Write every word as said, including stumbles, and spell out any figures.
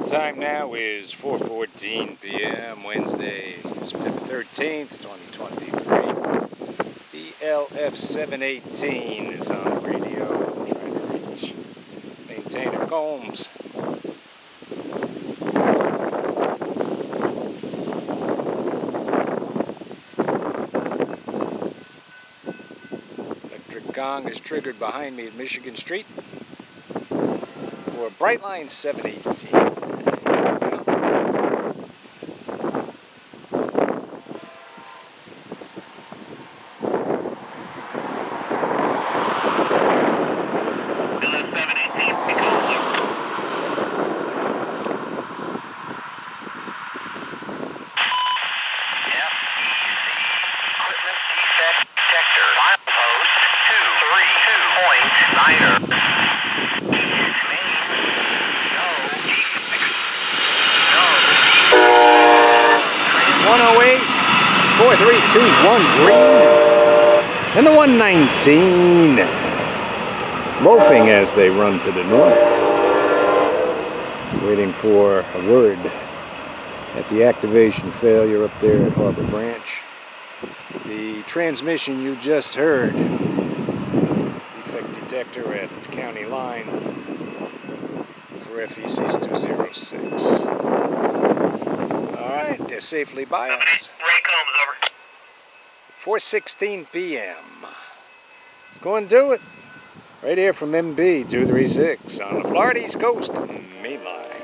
Time now is four fourteen p m Wednesday, September thirteenth, twenty twenty-three. The L F seven eighteen is on the radio, trying to reach Maintainer Combs. Electric gong is triggered behind me at Michigan Street for Brightline seven eighteen. one oh eight, four three two one green, and the one nineteen loafing as they run to the north, waiting for a word at the activation failure up there at Harbor Branch. The transmission you just heard, defect detector at the county line for F E Cs two oh six. Alright, they're safely by us. Ray Combs, over. four sixteen p m Let's go and do it. Right here from M B two thirty-six on the Florida East Coast Main Line.